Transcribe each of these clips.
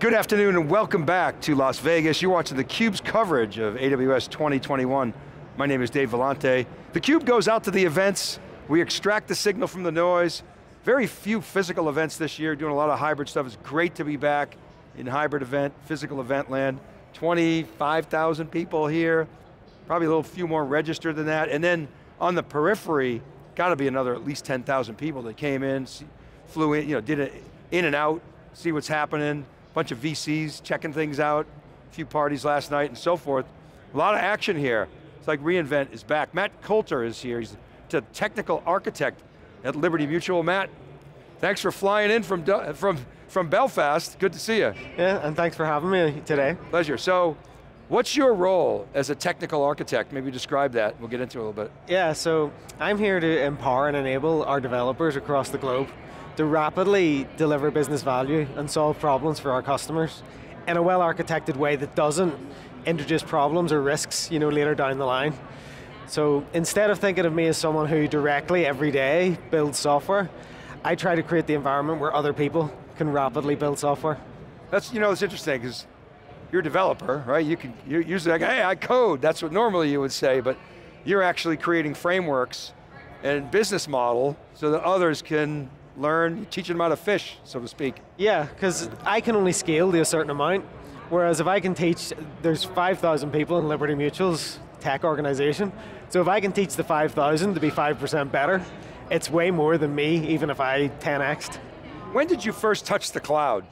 Good afternoon and welcome back to Las Vegas. You're watching theCUBE's coverage of AWS 2021. My name is Dave Vellante. theCUBE goes out to the events, we extract the signal from the noise. Very few physical events this year, doing a lot of hybrid stuff. It's great to be back in hybrid event, physical event land. 25,000 people here, probably a little few more registered than that. And then on the periphery, got to be another at least 10,000 people that came in, flew in, did it in and out, see what's happening. Bunch of VCs checking things out, a few parties last night and so forth. A lot of action here. It's like reInvent is back. Matt Coulter is here. He's the technical architect at Liberty Mutual. Matt, thanks for flying in from Belfast. Good to see you. Yeah, and thanks for having me today. Pleasure. So, what's your role as a technical architect? Maybe describe that. We'll get into it a little bit. Yeah, so I'm here to empower and enable our developers across the globe to rapidly deliver business value and solve problems for our customers in a well-architected way that doesn't introduce problems or risks later down the line. So instead of thinking of me as someone who directly every day builds software, I try to create the environment where other people can rapidly build software. That's, it's interesting because you're a developer, right? You're usually like, hey, I code. That's what normally you would say, but you're actually creating frameworks and business model so that others can learn, teaching them how to fish, so to speak. Yeah, because I can only scale to a certain amount, whereas if I can teach, there's 5,000 people in Liberty Mutual's tech organization, so if I can teach the 5,000 to be 5% better, it's way more than me, even if I 10x'd. When did you first touch the cloud?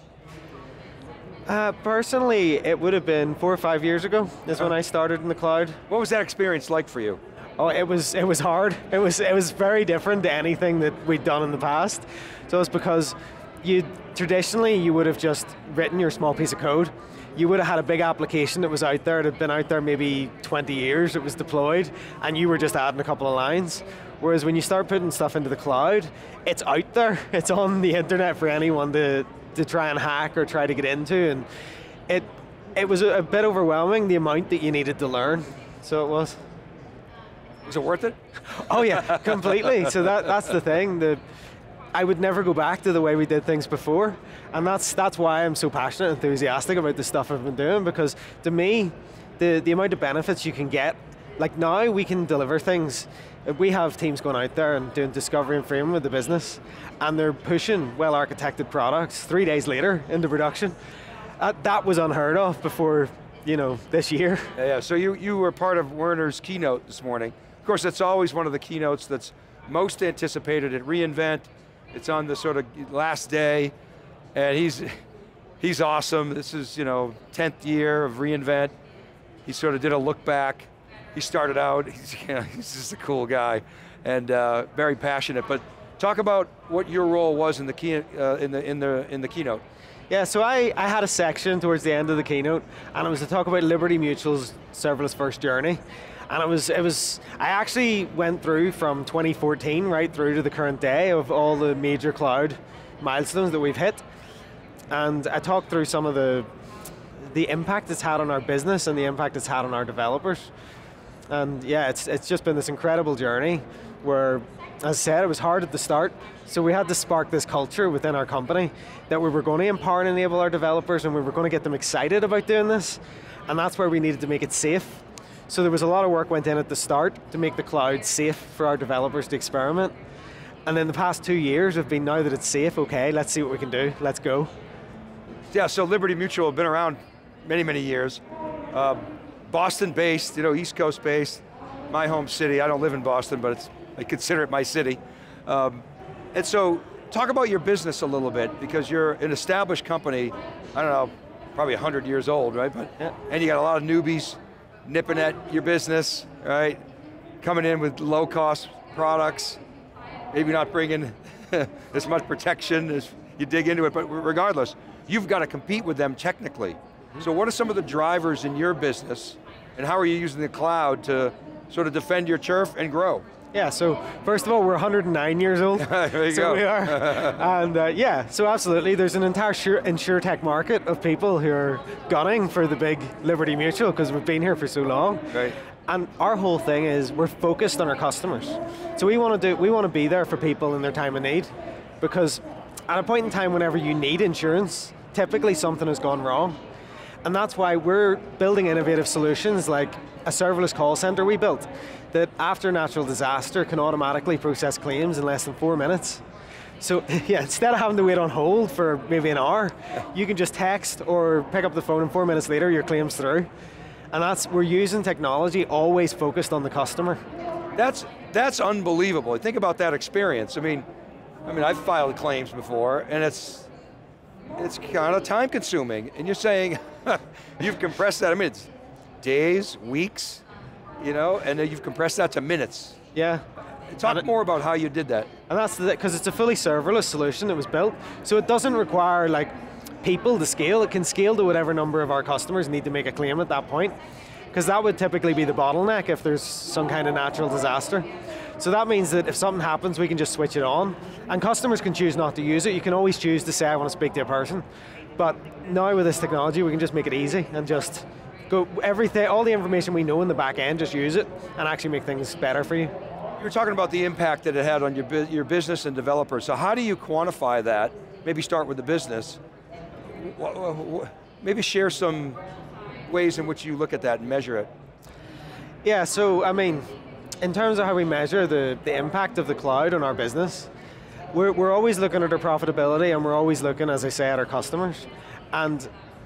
Personally, it would have been 4 or 5 years ago, is when I started in the cloud. What was that experience like for you? Oh, it was hard. It was very different to anything that we'd done in the past. So it's because traditionally you would have just written your small piece of code. You would have had a big application that was out there, that had been out there maybe 20 years, it was deployed, and you were just adding a couple of lines. Whereas when you start putting stuff into the cloud, it's out there, it's on the internet for anyone to try and hack or try to get into, and it was a bit overwhelming, the amount that you needed to learn, so it was. Was it worth it? Oh yeah, completely. So that's the thing. I would never go back to the way we did things before, and that's why I'm so passionate and enthusiastic about the stuff I've been doing, because to me, the amount of benefits you can get, like now we can deliver things. We have teams going out there and doing discovery and framing with the business, and they're pushing well-architected products 3 days later into production. That was unheard of before this year. Yeah, so you were part of Werner's keynote this morning. Of course, that's always one of the keynotes that's most anticipated at reInvent. It's on the sort of last day, and he's awesome. This is 10th year of reInvent. He sort of did a look back. He started out, he's just a cool guy, and very passionate. But talk about what your role was in the keynote. Yeah, so I had a section towards the end of the keynote, and it was to talk about Liberty Mutual's serverless first journey. And I actually went through from 2014 right through to the current day of all the major cloud milestones that we've hit. And I talked through some of the impact it's had on our business and the impact it's had on our developers. And yeah, it's just been this incredible journey where, as I said, it was hard at the start, so we had to spark this culture within our company that we were going to empower and enable our developers, and we were going to get them excited about doing this, and that's where we needed to make it safe. So there was a lot of work went in at the start to make the cloud safe for our developers to experiment. And then the past 2 years have been, now that it's safe, okay, let's see what we can do, let's go. Yeah, so Liberty Mutual have been around many, many years. Boston-based, East Coast-based, my home city. I don't live in Boston, but I consider it my city. And so, talk about your business a little bit, because you're an established company, I don't know, probably 100 years old, right? But yeah. And you got a lot of newbies nipping at your business, right? Coming in with low-cost products, maybe not bringing as much protection as you dig into it, but regardless, you've got to compete with them technically. So what are some of the drivers in your business, and how are you using the cloud to sort of defend your turf and grow? Yeah, so first of all, we're 109 years old. There you so go. we are. And yeah, so absolutely, there's an entire insurtech market of people who are gunning for the big Liberty Mutual because we've been here for so long. Right. And our whole thing is we're focused on our customers. So we want to be there for people in their time of need, because at a point in time whenever you need insurance, typically something has gone wrong. And that's why we're building innovative solutions like a serverless call center we built that after a natural disaster can automatically process claims in less than 4 minutes. So yeah, instead of having to wait on hold for maybe an hour, you can just text or pick up the phone and 4 minutes later your claim's through. And we're using technology always focused on the customer. That's unbelievable. Think about that experience. I mean, I've filed claims before, and it's kind of time consuming. And you're saying, you've compressed that, it's days, weeks, and then you've compressed that to minutes. Yeah. Talk more about how you did that. And that's because it's a fully serverless solution that was built, so it doesn't require people to scale. It can scale to whatever number of our customers need to make a claim at that point, because that would typically be the bottleneck if there's some kind of natural disaster. So that means that if something happens, we can just switch it on, and customers can choose not to use it. You can always choose to say, I want to speak to a person, but now with this technology, we can just make it easy and just go all the information we know in the back end, just use it and actually make things better for you. You're talking about the impact that it had on your business and developers. So how do you quantify that? Maybe start with the business. Maybe share some ways in which you look at that and measure it. Yeah, so in terms of how we measure the impact of the cloud on our business, we're always looking at our profitability, and we're always looking, as I say, at our customers. And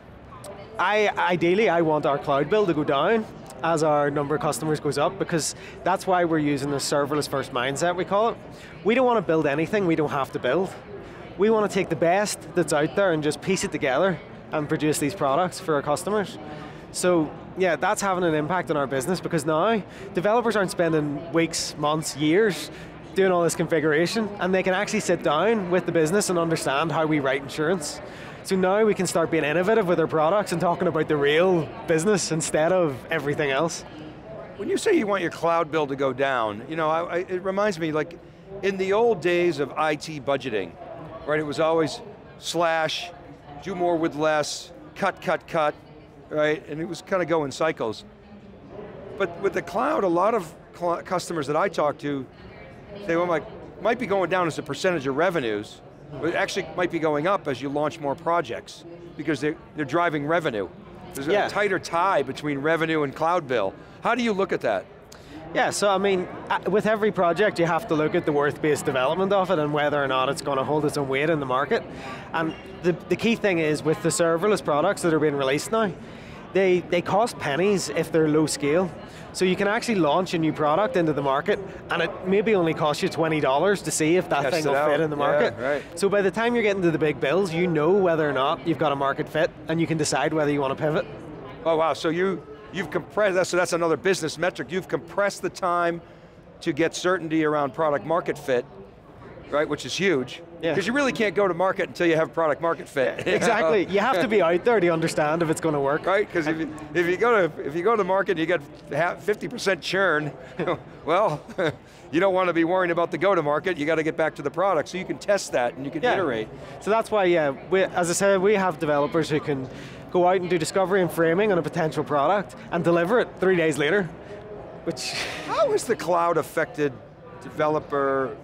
ideally, I want our cloud bill to go down as our number of customers goes up, because that's why we're using the serverless first mindset, we call it. We don't want to build anything we don't have to build. We want to take the best that's out there and just piece it together and produce these products for our customers. So yeah, that's having an impact on our business, because now developers aren't spending weeks, months, years doing all this configuration, and they can actually sit down with the business and understand how we write insurance. So now we can start being innovative with our products and talking about the real business instead of everything else. When you say you want your cloud bill to go down, it reminds me, like in the old days of IT budgeting, right? It was always slash, do more with less, cut, right? And it was kind of go in cycles. But with the cloud, a lot of customers that I talk to say, well, might be going down as a percentage of revenues, but it actually might be going up as you launch more projects, because they're driving revenue. There's a tighter tie between revenue and cloud bill. How do you look at that? Yeah, so with every project you have to look at the worth-based development of it and whether or not it's going to hold its own weight in the market. And the key thing is, with the serverless products that are being released now, they cost pennies if they're low scale. So you can actually launch a new product into the market, and it maybe only costs you $20 to see if that thing will fit in the market. Yeah, right. So by the time you're getting to the big bills, you know whether or not you've got a market fit, and you can decide whether you want to pivot. Oh wow, so you've compressed that, so that's another business metric. You've compressed the time to get certainty around product market fit, right, which is huge. Because you really can't go to market until you have product market fit. Exactly, you have to be out there to understand if it's going to work. Right, because if you go to market and you get 50% churn, well, you don't want to be worrying about the go to market, you got to get back to the product, so you can test that and you can iterate. So that's why, as I said, we have developers who can go out and do discovery and framing on a potential product and deliver it 3 days later, which... How has the cloud affected developer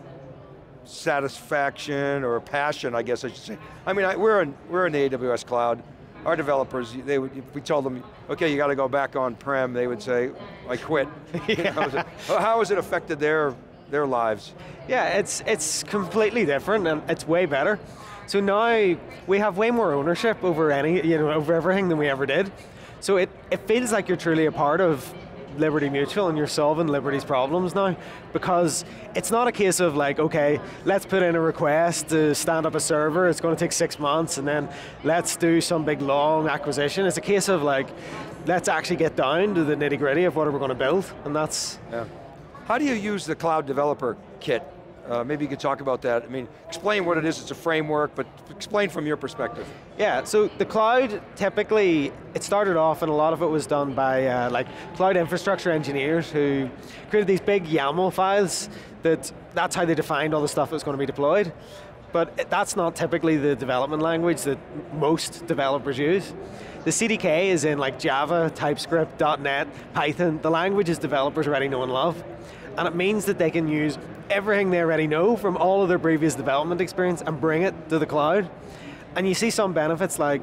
satisfaction or passion, I guess I should say? We're in the AWS cloud. Our developers, if we told them, okay, you got to go back on-prem, they would say, I quit. How has it affected their lives? Yeah, it's completely different, and it's way better. So now we have way more ownership over over everything than we ever did. So it feels like you're truly a part of Liberty Mutual and you're solving Liberty's problems now, because it's not a case of okay, let's put in a request to stand up a server, it's going to take 6 months, and then let's do some big long acquisition. It's a case of let's actually get down to the nitty gritty of what we're going to build, and that's... Yeah. How do you use the Cloud Developer Kit? Maybe you could talk about that. Explain what it is, it's a framework, but explain from your perspective. Yeah, so the cloud, typically, it started off and a lot of it was done by cloud infrastructure engineers who created these big YAML files that's how they defined all the stuff that was going to be deployed. But that's not typically the development language that most developers use. The CDK is in Java, TypeScript, .NET, Python, the languages developers already know and love. And it means that they can use everything they already know from all of their previous development experience and bring it to the cloud. And you see some benefits like,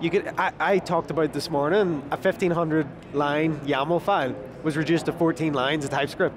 I talked about this morning, a 1500 line YAML file was reduced to 14 lines of TypeScript.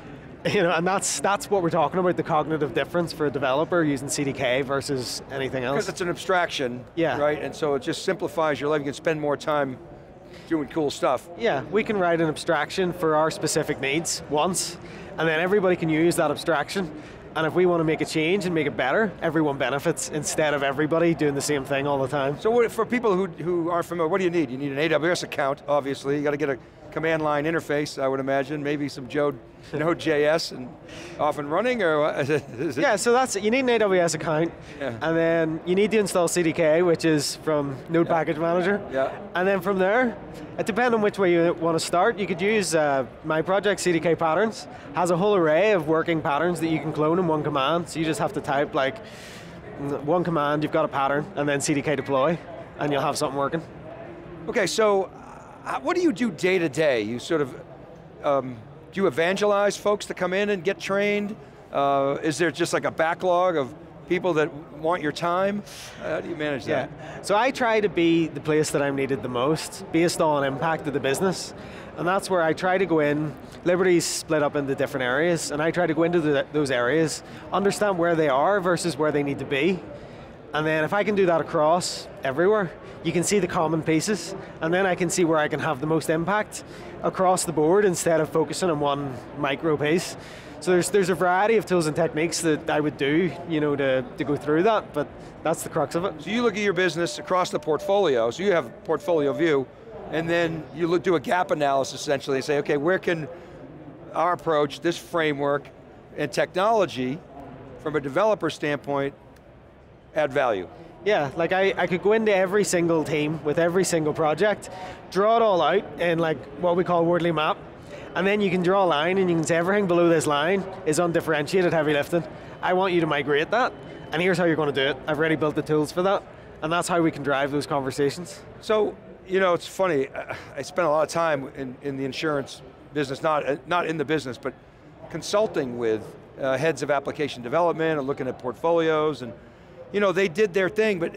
And that's what we're talking about, the cognitive difference for a developer using CDK versus anything else. Because it's an abstraction, yeah. Right? And so it just simplifies your life. You can spend more time doing cool stuff. Yeah, we can write an abstraction for our specific needs once, and then everybody can use that abstraction. And if we want to make a change and make it better, everyone benefits instead of everybody doing the same thing all the time. So for people who aren't familiar, what do you need? You need an AWS account, obviously. You got to get a command line interface, I would imagine. Maybe some Node.js and off and running, or what? Is it? Yeah, so you need an AWS account, yeah. And then you need to install CDK, which is from Node Package Manager. Yeah. And then from there, it depends on which way you want to start. You could use my project, CDK Patterns, has a whole array of working patterns that you can clone in one command. So you just have to type like one command, you've got a pattern, and then CDK deploy, and you'll have something working. Okay, so what do you do day to day? You sort of, do you evangelize folks to come in and get trained? Is there just like a backlog of people that want your time? How do you manage that? Yeah, so I try to be the place that I'm needed the most, based on impact of the business. And that's where I try to go in. Liberty's split up into different areas, and I try to go into those areas, understand where they are versus where they need to be. And then if I can do that across everywhere, you can see the common pieces, and then I can see where I can have the most impact across the board instead of focusing on one micro piece. So there's a variety of tools and techniques that I would do, to go through that, but that's the crux of it. So you look at your business across the portfolio, so you have portfolio view, and then you do a gap analysis essentially and say, okay, where can our approach, this framework and technology, from a developer standpoint, add value? Yeah, like I could go into every single team with every single project, draw it all out in like what we call Wordly map, and then you can draw a line and you can say everything below this line is undifferentiated heavy lifting. I want you to migrate that, and here's how you're going to do it. I've already built the tools for that, and that's how we can drive those conversations. So, it's funny, I spent a lot of time in the insurance business, not in the business, but consulting with heads of application development and looking at portfolios, and they did their thing, but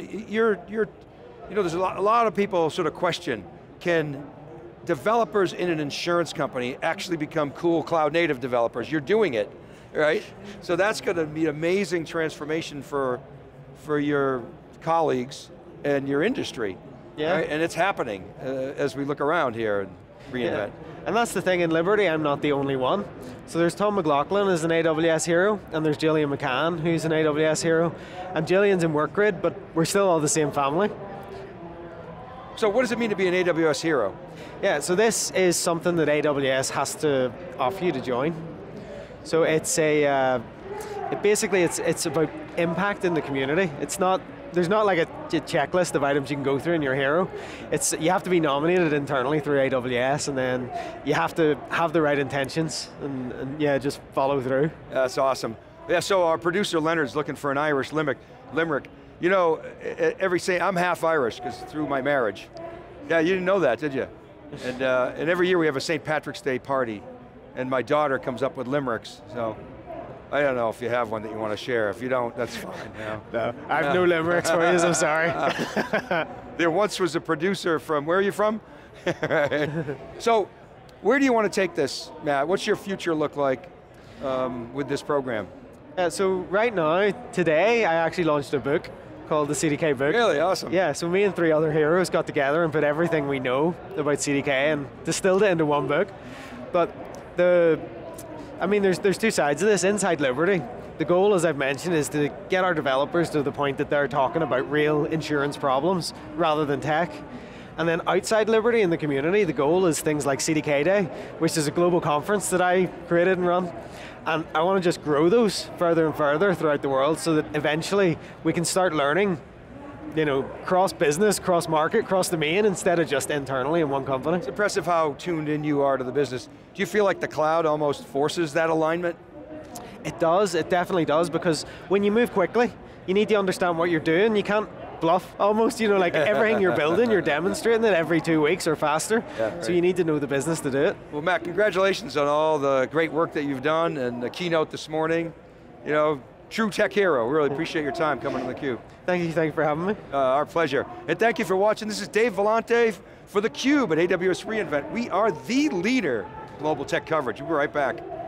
there's a lot of people sort of question, can developers in an insurance company actually become cool cloud native developers? You're doing it, right? So that's going to be an amazing transformation for your colleagues and your industry. Yeah. Right? And it's happening as we look around here and reInvent. Yeah. And that's the thing, in Liberty, I'm not the only one. So there's Tom McLaughlin as an AWS hero, and there's Gillian McCann, who's an AWS hero, and Gillian's in WorkGrid, but we're still all the same family. So what does it mean to be an AWS hero? Yeah, so this is something that AWS has to offer you to join. So it's it's about impact in the community. There's not like a checklist of items you can go through and you're a hero. You have to be nominated internally through AWS, and then you have to have the right intentions and just follow through. That's awesome. Yeah, so our producer Leonard's looking for an Irish limerick. I'm half Irish because through my marriage. Yeah, you didn't know that, did you? And every year we have a St. Patrick's Day party, and my daughter comes up with limericks, so I don't know if you have one that you want to share. If you don't, that's fine. No, I have no limericks for you, so I'm sorry. There once was a producer from, where are you from? So, where do you want to take this, Matt? What's your future look like with this program? So right now, today, I actually launched a book called the CDK book. Really, awesome. Yeah, so me and 3 other heroes got together and put everything we know about CDK and distilled it into one book. But there's 2 sides of this. Inside Liberty, the goal, as I've mentioned, is to get our developers to the point that they're talking about real insurance problems rather than tech. And then outside Liberty in the community, the goal is things like CDK Day, which is a global conference that I created and run. And I want to just grow those further and further throughout the world so that eventually we can start learning, cross-business, cross-market, cross-domain, instead of just internally in one company. It's impressive how tuned in you are to the business. Do you feel like the cloud almost forces that alignment? It does, it definitely does, because when you move quickly, you need to understand what you're doing. You can't bluff almost, like everything you're building, you're demonstrating it every 2 weeks or faster. Yeah, right. So you need to know the business to do it. Well, Matt, congratulations on all the great work that you've done and the keynote this morning. true tech hero. We really appreciate your time coming on theCUBE. Thank you for having me. Our pleasure. And thank you for watching. This is Dave Vellante for theCUBE at AWS reInvent. We are the leader in global tech coverage. We'll be right back.